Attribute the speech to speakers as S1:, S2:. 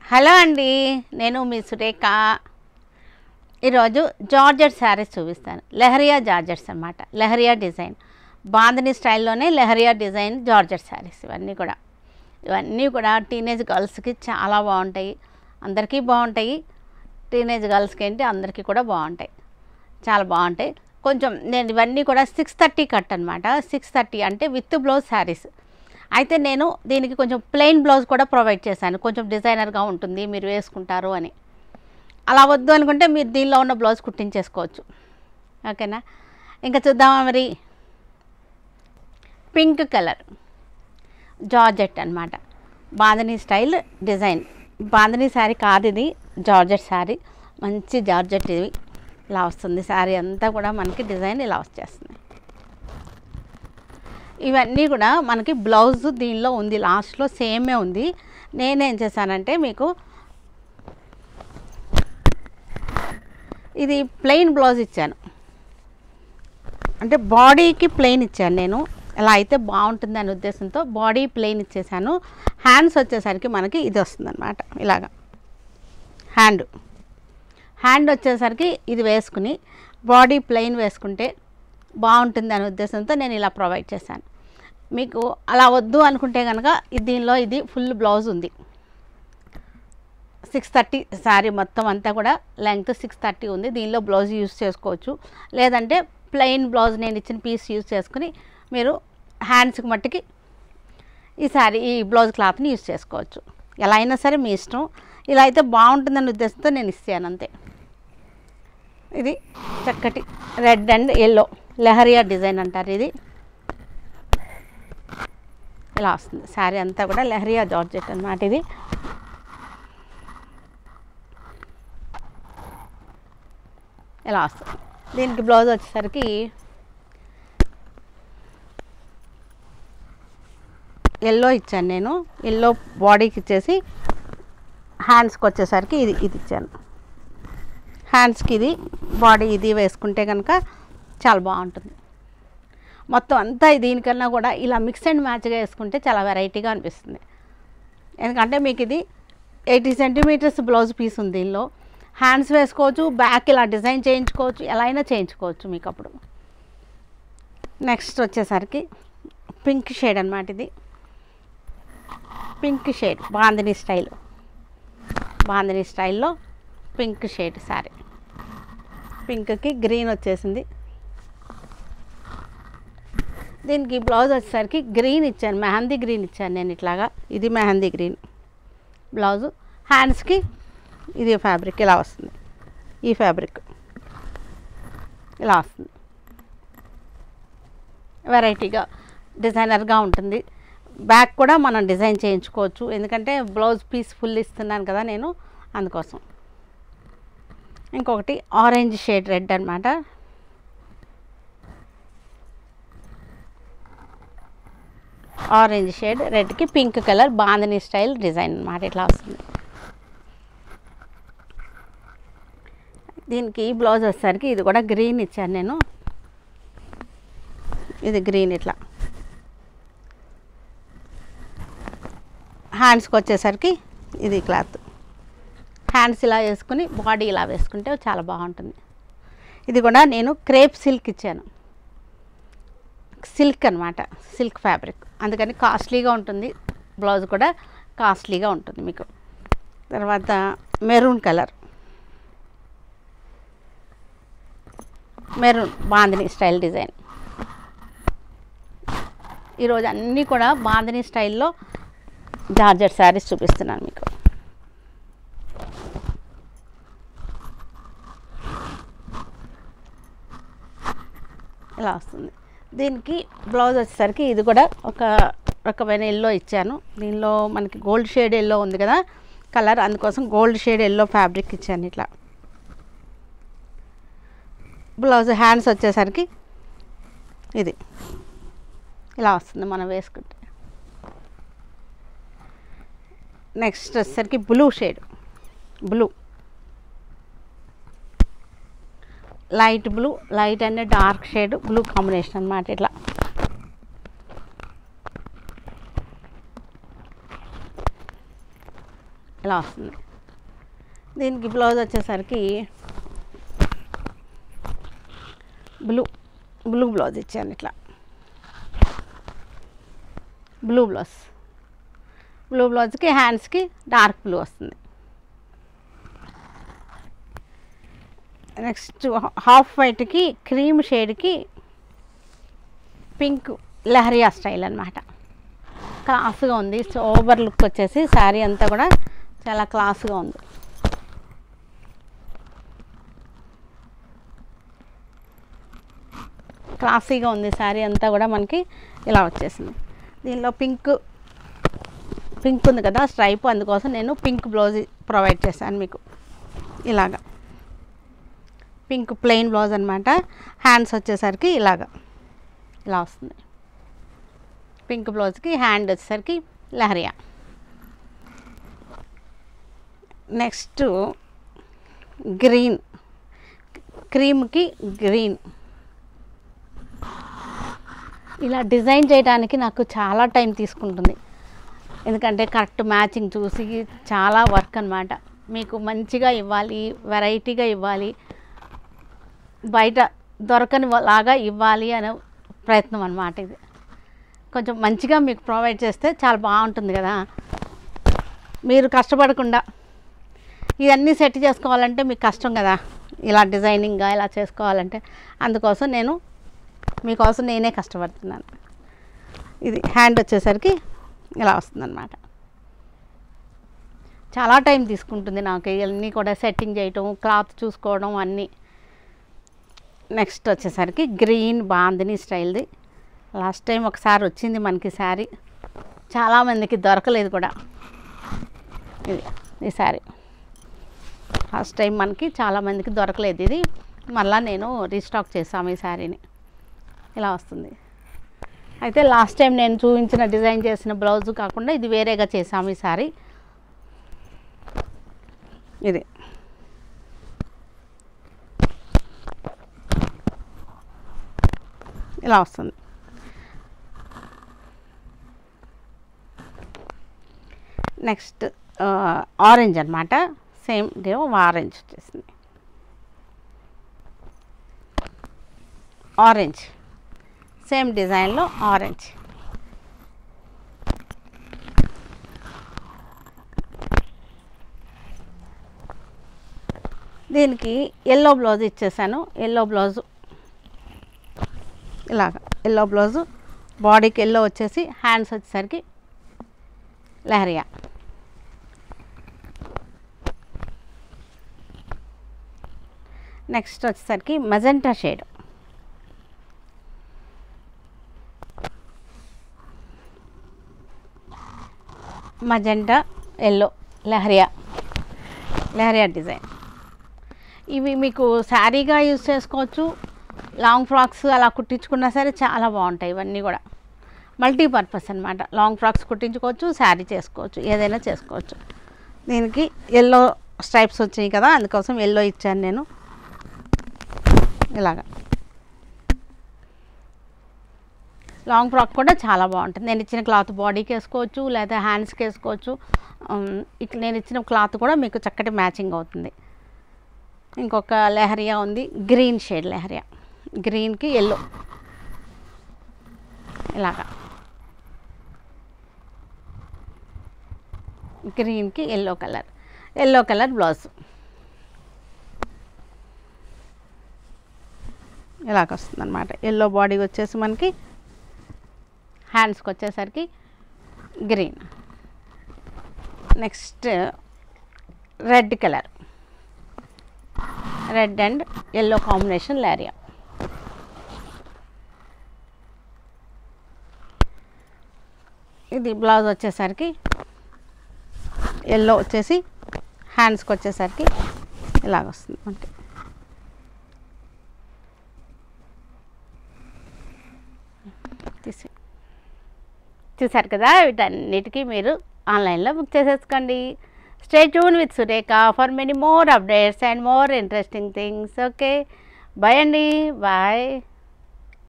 S1: Hello అండి, నేను మీ సురేఖ. ఈరోజు జార్జెట్ శారీస్ చూపిస్తాను. లెహరియా జార్జెట్స్ అన్నమాట. లెహరియా డిజైన్, బాంధనీ స్టైల్లోనే లెహరియా డిజైన్ జార్జెట్ శారీస్. ఇవన్నీ కూడా టీనేజ్ గర్ల్స్కి చాలా బాగుంటాయి. అందరికీ బాగుంటాయి. టీనేజ్ గర్ల్స్కి ఏంటి, అందరికీ కూడా బాగుంటాయి. చాలా బాగుంటాయి. కొంచెం నేను ఇవన్నీ కూడా 630 కట్ అనమాట. 630 అంటే విత్ బ్లౌజ్ శారీస్. అయితే నేను దీనికి కొంచెం ప్లెయిన్ బ్లౌజ్ కూడా ప్రొవైడ్ చేశాను. కొంచెం డిజైనర్గా ఉంటుంది, మీరు వేసుకుంటారు అని. అలా వద్దు అనుకుంటే మీరు దీనిలో ఉన్న బ్లౌజ్ కుట్టించేసుకోవచ్చు. ఓకేనా? ఇంకా చూద్దామా మరి. పింక్ కలర్ జార్జెట్ అనమాట. Bandhani style design. బాంధనీ శారీ కాదు ఇది, జార్జెట్ శారీ. మంచి జార్జెట్ ఇది. ఇలా వస్తుంది శారీ అంతా కూడా, మనకి డిజైన్ ఇలా వచ్చేస్తుంది. ఇవన్నీ కూడా మనకి బ్లౌజ్ దీనిలో ఉంది, లాస్ట్లో సేమే ఉంది. నేనేం చేశానంటే మీకు ఇది ప్లెయిన్ బ్లౌజ్ ఇచ్చాను. అంటే బాడీకి ప్లెయిన్ ఇచ్చాను నేను. ఎలా అయితే బాగుంటుంది అనే ఉద్దేశంతో బాడీ ప్లెయిన్ ఇచ్చేసాను. హ్యాండ్స్ వచ్చేసరికి మనకి ఇది వస్తుంది అనమాట. ఇలాగా హ్యాండ్ వచ్చేసరికి ఇది వేసుకుని బాడీ ప్లెయిన్ వేసుకుంటే బాగుంటుంది అనే ఉద్దేశంతో నేను ఇలా ప్రొవైడ్ చేశాను. మీకు అలా వద్దు అనుకుంటే కనుక దీనిలో ఇది ఫుల్ బ్లౌజ్ ఉంది. 630 శారీ మొత్తం అంతా కూడా లెంగ్త్ 630 ఉంది. దీనిలో బ్లౌజ్ యూజ్ చేసుకోవచ్చు. లేదంటే ప్లెయిన్ బ్లౌజ్ నేను ఇచ్చిన పీస్ యూజ్ చేసుకుని మీరు హ్యాండ్స్కి మట్టుకి ఈ బ్లౌజ్ క్లాత్ని యూజ్ చేసుకోవచ్చు. ఎలా అయినా సరే మీ ఇష్టం. ఇలా అయితే బాగుంటుందనే ఉద్దేశంతో నేను ఇస్తాను అంతే. ఇది చక్కటి red and yellow leheriya design అంటారు. ఇది ఇలా వస్తుంది శారీ అంతా కూడా. లెహరియా జార్జెట్ అన్నమాట. ఇది ఇలా వస్తుంది. దీనికి బ్లౌజ్ వచ్చేసరికి ఎల్లో ఇచ్చాను నేను. ఎల్లో బాడీకి ఇచ్చేసి హ్యాండ్స్కి వచ్చేసరికి ఇది ఇచ్చాను. హ్యాండ్స్కి ఇది, బాడీ ఇది వేసుకుంటే కనుక చాలా బాగుంటుంది. మొత్తం అంతా దీనికన్నా కూడా ఇలా మిక్స్ అండ్ మ్యాచ్గా వేసుకుంటే చాలా వెరైటీగా అనిపిస్తుంది. ఎందుకంటే మీకు ఇది 80 సెంటీమీటర్స్ బ్లౌజ్ పీస్ ఉంది. దీనిలో హ్యాండ్స్ వేసుకోవచ్చు, బ్యాక్ ఇలా డిజైన్ చేయించుకోవచ్చు, ఎలా అయినా చేయించుకోవచ్చు మీకు అప్పుడు. నెక్స్ట్ వచ్చేసరికి పింక్ షేడ్ అనమాట. ఇది పింక్ షేడ్ బాంధనీ స్టైల్లో పింక్ షేడ్ శారీ. పింక్కి గ్రీన్ వచ్చేసింది. దీనికి బ్లౌజ్ వచ్చేసరికి గ్రీన్ ఇచ్చాను, మెహందీ గ్రీన్ ఇచ్చాను నేను. ఇట్లాగా ఇది మెహందీ గ్రీన్ బ్లౌజు. హ్యాండ్స్కి ఇది ఫ్యాబ్రిక్ ఇలా వస్తుంది. ఈ ఫ్యాబ్రిక్ ఇలా వస్తుంది. వెరైటీగా డిజైనర్గా ఉంటుంది. బ్యాక్ కూడా మనం డిజైన్ చేయించుకోవచ్చు. ఎందుకంటే బ్లౌజ్ పీస్ ఫుల్ ఇస్తున్నాను కదా నేను, అందుకోసం. ఇంకొకటి ఆరెంజ్ షేడ్ రెడ్ అనమాట. ఆరెంజ్ షేడ్ రెడ్కి pink colour bandhani style design అనమాట. ఇట్లా వస్తుంది. దీనికి బ్లౌజ్ వచ్చేసరికి ఇది కూడా గ్రీన్ ఇచ్చాను నేను. ఇది గ్రీన్ ఇట్లా. హ్యాండ్స్కి వచ్చేసరికి ఇది క్లాత్. హ్యాండ్స్ ఇలా వేసుకుని బాడీ ఇలా వేసుకుంటే చాలా బాగుంటుంది. ఇది కూడా నేను క్రేప్ సిల్క్ ఇచ్చాను. సిల్క్ అనమాట, సిల్క్ ఫ్యాబ్రిక్. అందుకని కాస్ట్లీగా ఉంటుంది. బ్లౌజ్ కూడా కాస్ట్లీగా ఉంటుంది మీకు. తర్వాత maroon colour, maroon bandhani style design. ఈరోజు అన్నీ కూడా బాంధనీ స్టైల్లో జార్జెట్ శారీస్ చూపిస్తున్నాను మీకు. ఇలా వస్తుంది. దీనికి బ్లౌజ్ వచ్చేసరికి ఇది కూడా ఒక రకమైన ఎల్లో ఇచ్చాను. దీనిలో మనకి గోల్డ్ షేడ్ ఎల్లో ఉంది కదా కలర్, అందుకోసం గోల్డ్ షేడ్ ఎల్లో ఫ్యాబ్రిక్ ఇచ్చాను ఇట్లా. బ్లౌజ్ హ్యాండ్స్ వచ్చేసరికి ఇది ఇలా వస్తుంది మనం వేసుకుంటే. నెక్స్ట్ వచ్చేసరికి blue shade, light blue, light and dark shade blue combination అన్నమాట. ఇట్లా ఇలా వస్తుంది. దీనికి బ్లౌజ్ వచ్చేసరికి బ్లూ బ్లౌజ్ ఇచ్చాను. ఇట్లా బ్లూ బ్లౌజ్కి హ్యాండ్స్కి డార్క్ బ్లూ వస్తుంది. నెక్స్ట్ హాఫ్ వైట్కి క్రీమ్ షేడ్కి పింక్ లెహరియా స్టైల్ అనమాట. క్లాస్గా ఉంది. సోబర్ లుక్ వచ్చేసి శారీ అంతా కూడా చాలా క్లాస్గా ఉంది. క్లాసీగా ఉంది శారీ అంతా కూడా మనకి ఇలా వచ్చేసింది. దీనిలో పింక్ ఉంది కదా స్ట్రైప్, అందుకోసం నేను పింక్ బ్లౌజ్ ప్రొవైడ్ చేశాను మీకు. ఇలాగా పింక్ ప్లెయిన్ బ్లౌజ్ అనమాట. హ్యాండ్స్ వచ్చేసరికి ఇలా వస్తుంది. పింక్ బ్లౌజ్కి హ్యాండ్ వచ్చేసరికి లెహరియా. నెక్స్ట్ గ్రీన్, క్రీమ్కి గ్రీన్. ఇలా డిజైన్ చేయడానికి నాకు చాలా టైం తీసుకుంటుంది, ఎందుకంటే కరెక్ట్ మ్యాచింగ్ చూసి చాలా వర్క్ అనమాట. మీకు మంచిగా ఇవ్వాలి, వెరైటీగా ఇవ్వాలి, బయట దొరకని లాగా ఇవ్వాలి అనే ప్రయత్నం అనమాట. ఇది కొంచెం మంచిగా మీకు ప్రొవైడ్ చేస్తే చాలా బాగుంటుంది కదా. మీరు కష్టపడకుండా ఇవన్నీ సెట్ చేసుకోవాలంటే మీకు కష్టం కదా, ఇలా డిజైనింగ్గా ఇలా చేసుకోవాలంటే. అందుకోసం మీకోసం నేనే కష్టపడుతున్నాను. ఇది హ్యాండ్ వచ్చేసరికి ఇలా వస్తుందన్నమాట. చాలా టైం తీసుకుంటుంది నాకు ఇవన్నీ కూడా సెట్టింగ్ చేయటం, క్లాత్ చూసుకోవడం అన్నీ. నెక్స్ట్ వచ్చేసరికి గ్రీన్ బాందిని స్టైల్ది. లాస్ట్ టైం ఒకసారి వచ్చింది మనకి శారీ, చాలామందికి దొరకలేదు కూడా. ఈ శారీ ఫస్ట్ టైం మనకి చాలామందికి దొరకలేదు. ఇది మళ్ళీ నేను రీస్టాక్ చేసాము ఈ శారీని. ఇలా వస్తుంది. అయితే లాస్ట్ టైం నేను చూపించిన డిజైన్ చేసిన బ్లౌజు కాకుండా ఇది వేరేగా చేసాము ఈ శారీ. ఇది ఇలా వస్తుంది. నెక్స్ట్ ఆరెంజ్ అనమాట. సేమ్ ఆరెంజ్ వచ్చేసింది. ఆరెంజ్ సేమ్ డిజైన్లో ఆరెంజ్. దీనికి ఎల్లో బ్లౌజ్ ఇచ్చేసాను. ఎల్లో బ్లౌజు ఇలాగా ఎల్లో బ్లౌజు, బాడీకి ఎల్లో వచ్చేసి హ్యాండ్స్ వచ్చేసరికి లెహరియా. నెక్స్ట్ వచ్చేసరికి magenta shade. Magenta yellow leheriya design. ఇవి మీకు శారీగా యూజ్ చేసుకోవచ్చు, లాంగ్ ఫ్రాక్స్ అలా కుట్టించుకున్నా సరే చాలా బాగుంటాయి. ఇవన్నీ కూడా మల్టీపర్పస్ అనమాట. లాంగ్ ఫ్రాక్స్ కుట్టించుకోవచ్చు, శారీ చేసుకోవచ్చు, ఏదైనా చేసుకోవచ్చు. దీనికి ఎల్లో స్ట్రైప్స్ వచ్చాయి కదా, అందుకోసం ఎల్లో ఇచ్చాను నేను. ఇలాగా లాంగ్ ఫ్రాక్ కూడా చాలా బాగుంటుంది. నేను ఇచ్చిన క్లాత్ బాడీకి వేసుకోవచ్చు, లేదా హ్యాండ్స్కి వేసుకోవచ్చు. నేను ఇచ్చిన క్లాత్ కూడా మీకు చక్కటి మ్యాచింగ్ అవుతుంది. ఇంకొక లెహరియా ఉంది, గ్రీన్ షేడ్ లెహరియా. గ్రీన్కి ఎల్లో ఇలాగా, గ్రీన్కి ఎల్లో కలర్ బ్లౌజ్ ఇలాగ వస్తుంది అనమాట. ఎల్లో బాడీ వచ్చేసి మనకి హ్యాండ్స్కి వచ్చేసరికి green. Next red colour, red and yellow combination leheriya. ఇది బ్లౌజ్ వచ్చేసరికి ఎల్లో వచ్చేసి హ్యాండ్స్కి వచ్చేసరికి ఇలాగ వస్తుంది మనకి. చూసారు కదా, వీటన్నిటికీ మీరు ఆన్లైన్లో బుక్ చేసేసుకోండి. Stay tune with Surekha for many more updates and more interesting things. Okay, bye అండి, బాయ్.